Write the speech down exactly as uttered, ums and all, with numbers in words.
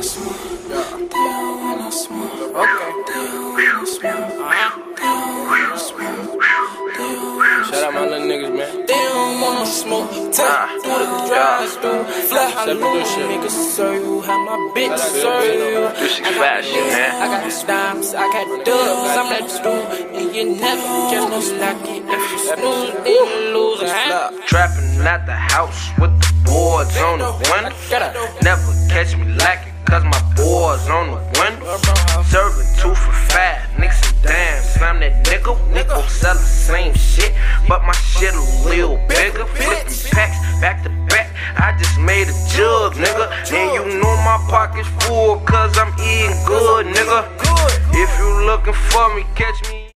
Shout out my little niggas, man. They don't wanna smoke. Take through the drive-through. Flair, hallelujah, niggas serve you. Have my bitch serve you. This is fashion, man. I got dimes, I got dubs, I'm that dude. And you never catch no slacky. If you snooze, then you lose. Trapping at the house with the boards on the window. Never catch me lacking, cause my boards on the window. Serving two for five, niggas and damn. Slam that nickel, nickel sell the same shit, but my shit a little bigger. Flipping packs back to back, I just made a jug, nigga. And you know my pocket's full, cause I'm eating good, nigga. If you looking for me, catch me.